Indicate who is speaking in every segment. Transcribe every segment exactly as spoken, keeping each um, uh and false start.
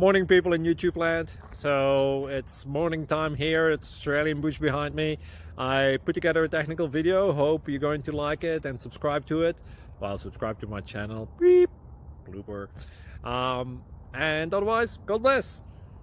Speaker 1: Morning, people in YouTube land. So it's morning time here. It's Australian bush behind me. I put together a technical video. Hope you're going to like it and subscribe to it. Well, subscribe to my channel. Beep, blooper. Um, and otherwise, God bless.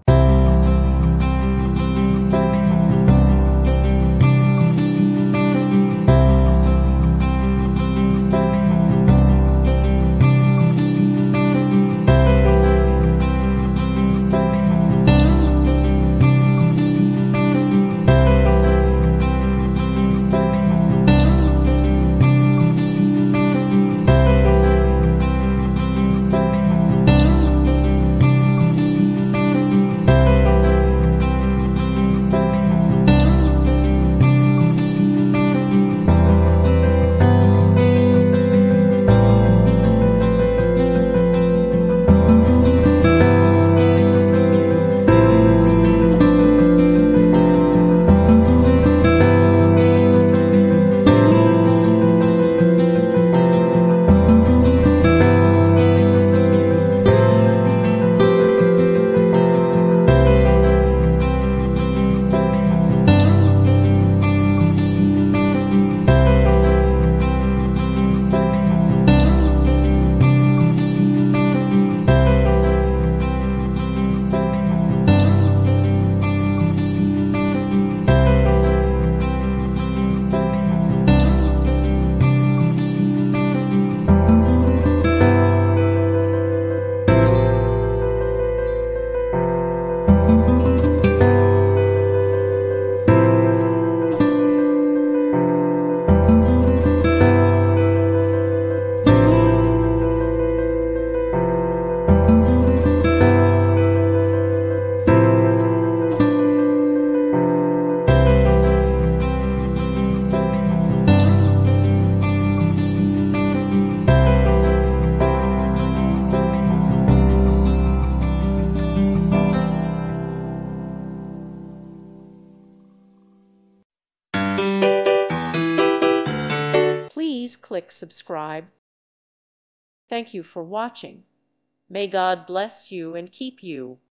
Speaker 2: Please click subscribe. Thank you for watching. May God bless you and keep you.